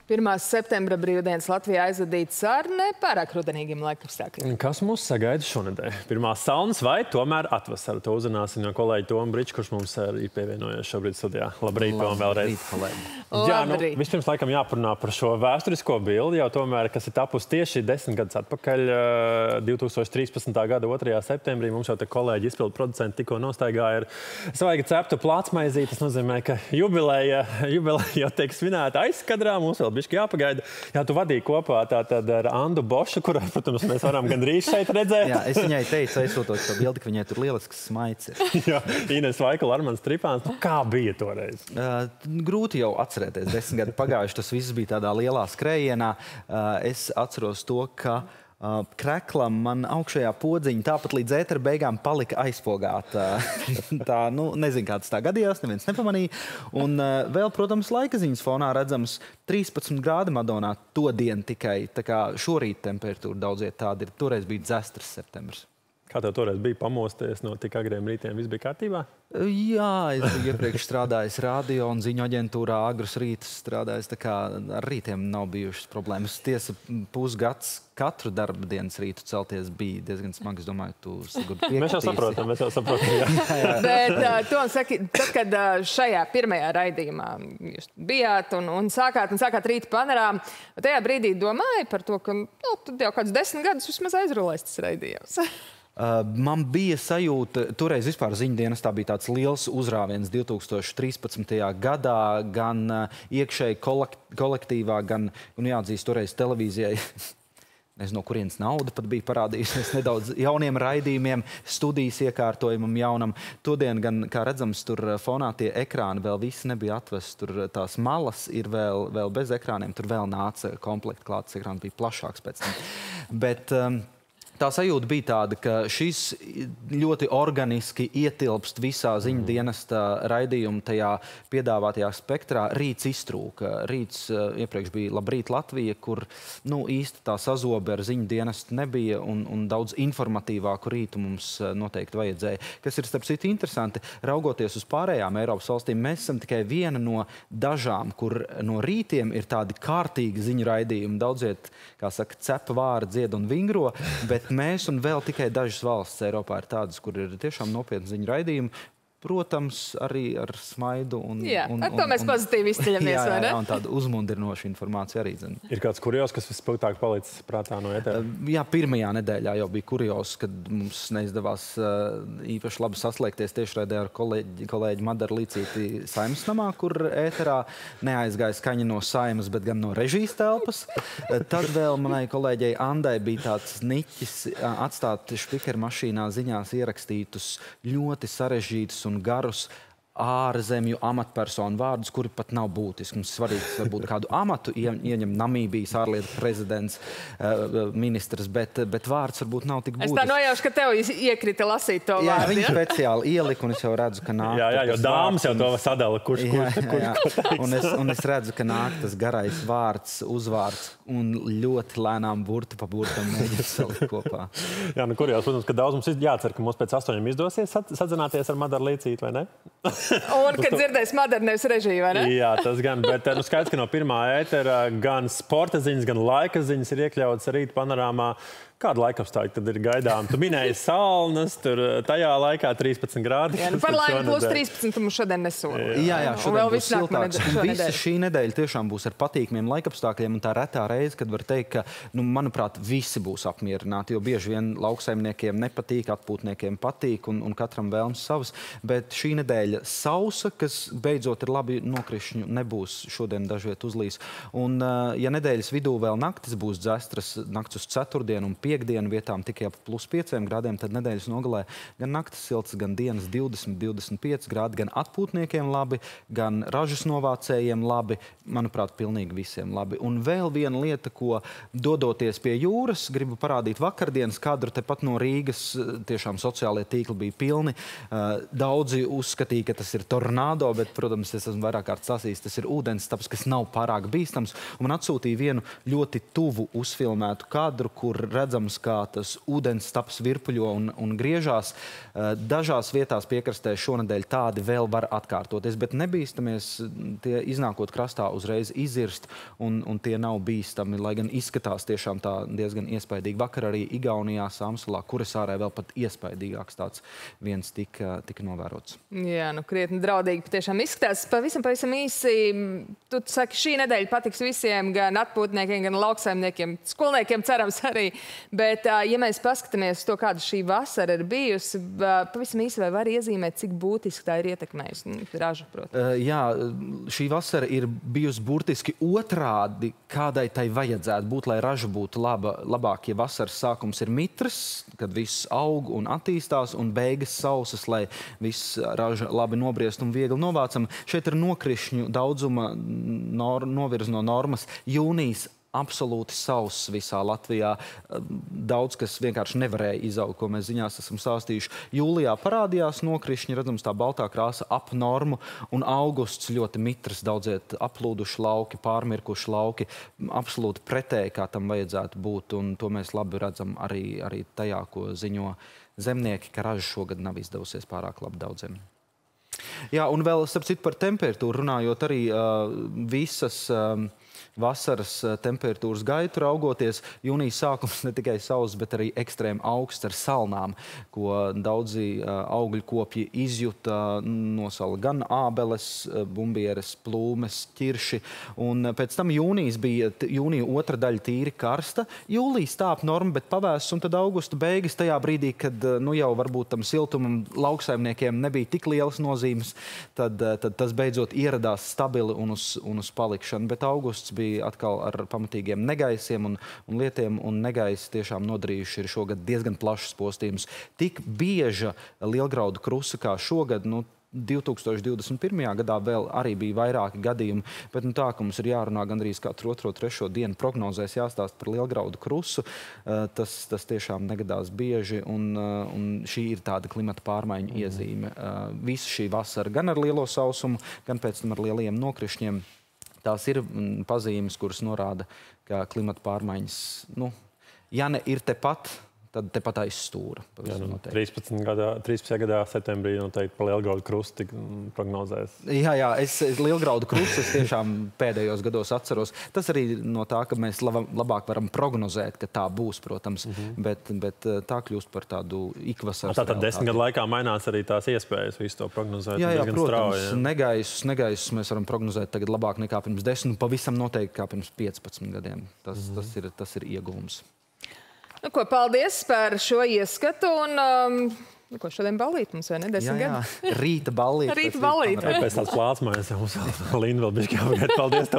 1. septembra brīvdienas Latvijā aizvadīts ar nepārāk rudenīgiem laikapstākļiem. Kas mūs sagaida šonedēļ? Pirmā saunas vai tomēr atvasara? To uzzināsim no kolēģa Toma Briča, kurš mums ir pievienojies šobrīd studijā. Labrīt, Tom, vēlreiz. Jā, vispirms laikam jāparunā par šo vēsturisko bildi, jau tomēr, kas ir tapusi tieši 10 gadus atpakaļ, 2013. gada 2. septembrī. Mums jau te kolēģi izpildu producenti tikko nostaigāja ar svaigi ceptu plātsmaizīti. Tas nozīmē, ka jubileja jau tiek svinēta aizskadrā. Mums vēl bišķi jāpagaida. Jā, tu vadīji kopā tātad ar Andu Bošu, kurā, protams, mēs varam gandrīz šeit redzēt. Jā, es viņai teicu, aizsūtot šo bildi, ka viņai tur lielisks smaids ir. Jā, Ines Vaikula, Armāns Tripāns. Kā bija toreiz? Grūti jau atcerēties. 10 gadi pagājuši, tas viss bija tādā lielā skrējienā. Es atceros to, ka kreklam man augšējā podziņa tāpat līdz ētera beigām palika aizpogāta. Tā, nezinu, kā tas tā gadījās, neviens nepamanīja. Un vēl, protams, laikaziņas fonā redzams 13 grādi Madonā to dienu tikai. Tā kā šorīt temperatūra daudz iet tāda ir. Toreiz bija dzestras septembris. Kā tev toreiz bija pamosties no tik agriem rītiem? Viss bija kārtībā? Jā, es biju iepriekš strādājis radio un ziņu aģentūrā, agrus rītus strādājis, tā kā ar rītiem nav bijušas problēmas. Tiesa, pusgads katru darba dienas rītu celties bija diezgan smagi. Es domāju, tu Sigurd piekritīsi. Mēs jau saprotam, jā. Bet, Tom, saki, tad, kad šajā pirmajā raidījumā jūs bijāt un sākāt rīta panorāmu, tajā brīdī domāju par to, ka tad jau kāds 10 gadus vismaz aizrulēs tas raidījums. Man bija sajūta, toreiz vispār ziņdienestā bija tāds liels uzrāviens 2013. gadā, gan iekšēji kolektīvā, gan, un jāatzīst, toreiz televīzijai, nezinu, no kurienes nauda pat bija parādījusies nedaudz jauniem raidījumiem, studijas iekārtojumam jaunam. Todien gan, kā redzams, tur fonā tie ekrāni vēl visi nebija atvesti, tur tās malas ir vēl bez ekrāniem, tur vēl nāca komplekti klāts ekrāns, bija plašāks pēc tam. Bet tā sajūta bija tāda, ka šis ļoti organiski ietilpst visā ziņdienesta raidījuma tajā piedāvātajā spektrā. Rīts iztrūka. Rīts iepriekš bija Labrīt Latvija, kur īsti tā sazobe ar ziņdienestu nebija un daudz informatīvāku rītu mums noteikti vajadzēja. Kas ir, starp citu, interesanti, raugoties uz pārējām Eiropas valstīm, mēs esam tikai viena no dažām, kur no rītiem ir tādi kārtīgi ziņu raidījumi. Daudziet, kā saka, cepa vāra, dzied un vingro, bet mēs un vēl tikai dažas valsts Eiropā ir tādas, kur ir tiešām nopietni ziņu raidījumi. Protams, arī ar smaidu un... Jā, ar to mēs pozitīvi izceļamies, vai ne? Jā, un tāda uzmundrinoša informācija arī, zinu. Ir kāds kurjos, kas vispilgtāk palicis prātā no ētera? Jā, pirmajā nedēļā jau bija kurjos, kad mums neizdevās īpaši labi saslēgties tiešraidē ar kolēģi Madaru Līcīti Saeimas namā, kur ēterā neaizgāja skaņa no Saeimas, bet gan no režijas telpas. Tad vēl manai kolēģei Andai bija tāds niķis atstāt špikeru mašīnā ziņās ierakstītus ļoti sarežģītus un garus ārzemju amatpersonu vārdus, kuri pat nav būtiski. Mums svarīgs varbūt kādu amatu ieņem Namībijas ārlietu prezidents, ministrs, bet vārds varbūt nav tik būtisks. Es tā nojaušu, ka tev iekrita lasīt to vārdu. Jā, viņš speciāli ielika, un es jau redzu, ka nāk. Jā, jo dāmas jau to sadala, kurš un es redzu, ka nāk tas garais vārds, uzvārds, un ļoti lēnām burti pa burtam mēģina salikt kopā. Jā, kurjās, protams, ka daudz mums jācer, ka mums pēc 8 izdosies sadzināties ar Madaru Līcīti, vai ne? Un, kad dzirdēs Madaru, nevis režiju, vai ne? Jā, tas gan, bet skaidrs, ka no pirmā ētera gan sporta ziņas, gan laika ziņas ir iekļautas rīta panorāmā. Kāda laikapstākļa tad ir gaidām? Tu minēji salnas, tur tajā laikā 13 grādi. Jā, par laimi plus 13 mums šodien nesola. Jā, šodien būs siltāks. Visa šī nedēļa tiešām būs ar patīkamiem laikapstākļiem, un tā retā reize, kad var teikt, ka, manuprāt, visi būs apmierināti, jo bieži vien lauksaimniekiem nepatīk, atpūtniekiem patīk, un katram vēlms savas. Bet šī nedēļa sausa, kas beidzot ir labi nokrišņu, nebūs šodien dažviet uzlīs. Un, ja nedēļas vidū vēl naktis būs dzestras, nakts uz ceturtdienu un piekdienu vietām tikai ap plus 5 grādiem, tad nedēļas nogalē gan naktis silts, gan dienas 20-25 grādi, gan atpūtniekiem labi, gan ražas novācējiem labi, manuprāt, pilnīgi visiem labi. Un vēl viena lieta, ko dodoties pie jūras, gribu parādīt vakardienas kadru tepat no Rīgas, tiešām sociālie tīkli bija pilni. Daudzi uzskatīja, ka tas ir tornado, bet, protams, es esmu vairāk kārt sacījis, tas ir ūdenstaps, kas nav pārāk bīstams, un man atsūtīja vienu ļoti tuvu uzfilmētu kadru, kur redzam jūtams, kā tas ūdens staps virpuļo un griežās. Dažās vietās piekrastē šonedēļ tādi vēl var atkārtoties, bet nebīstamies tie iznākot krastā uzreiz izirst, un tie nav bīstami, lai gan izskatās tiešām tā diezgan iespaidīgi. Vakar arī Igaunijā, Samsalā, Kurasārē vēl pat iespaidīgāks tāds viens tika novērots. Jā, nu krietni draudīgi patiešām izskatās. Pavisam īsi, tu saki, šī nedēļa patiks visiem, gan atpūtniekiem, gan lauksaimniekiem, skolniekiem cerams arī. Bet, ja mēs paskatāmies to, kāda šī vasara ir bijusi, pavisam īsi vai var iezīmēt, cik būtiski tā ir ietekmējusi ražu, protams? Jā, šī vasara ir bijusi burtiski otrādi, kādai tai vajadzētu būt, lai raža būtu labāk, ja vasaras sākums ir mitrs, kad viss aug un attīstās, un beigas sausas, lai viss raža labi nobriest un viegli novācam. Šeit ir nokrišņu daudzuma novirz no normas. Jūnijas absolūti sauss visā Latvijā. Daudz, kas vienkārši nevarēja izaugt, ko mēs ziņās esam stāstījuši. Jūlijā parādījās nokrišņi, redzams tā baltā krāsa ap normu, un augusts ļoti mitrs, daudziet aplūduši lauki, pārmirkuši lauki, absolūti pretēji, kā tam vajadzētu būt, un to mēs labi redzam arī tajā, ko ziņo zemnieki, ka raža šogad nav izdevusies pārāk labi daudziem. Jā, un vēl, starp citu, par temperatūru runājot, arī visas vasaras temperatūras gaitu raugoties. Jūnijas sākums ne tikai sauss, bet arī ekstrēmi augsts ar salnām, ko daudzi augļu kopji izjuta, nosala gan ābeles, bumbieres, plūmes, ķirši. Un pēc tam jūnija otra daļa tīri karsta. Jūlijas tāp norma, bet pavēsts, un tad augusta beigas tajā brīdī, kad jau varbūt tam siltumam lauksaimniekiem nebija tik lielas nozīmes, tad tas beidzot ieradās stabili un uz palikšanu. Bet augusts bija atkal ar pamatīgiem negaisiem un lietiem, un negaisi tiešām nodarījuši ir šogad diezgan plašs postījums. Tik bieža lielgraudu krusa kā šogad, 2021. Gadā vēl arī bija vairāki gadījumi, bet tā, ka mums ir jārunā gandrīz katru otro, trešo dienu prognozēs jāstāst par lielgraudu krusu, tas tiešām negadās bieži, un šī ir tāda klimata pārmaiņu iezīme. Visa šī vasara gan ar lielo sausumu, gan pēc tam ar lieliem nokrišņiem. Tās ir pazīmes, kuras norāda, ka klimata pārmaiņas, ja ne ir tepat, tad tepat aiz stūra. 13. gadā septembrī noteikti par lielgraudu krustu prognozēs. Jā, es lielgraudu krustu tiešām pēdējos gados atceros. Tas arī no tā, ka mēs labāk varam prognozēt, ka tā būs, protams, bet tā kļūst par tādu ikvasaras realitāti. Tātad 10 gadu laikā mainās arī tās iespējas visu to prognozēt. Jā, protams, negaisus mēs varam prognozēt tagad labāk nekā pirms 10, pavisam noteikti kā pirms 15 gadiem. Tas ir ieguvums. Ko, paldies par šo ieskatu, un šodien ballīt mums, vai ne? 10 gadi? Jā, rīta ballīt. Rīta ballīt. Pēc tāds plātsmaiņas, mums Linda vēl bišķi jāpagaid. Paldies tev!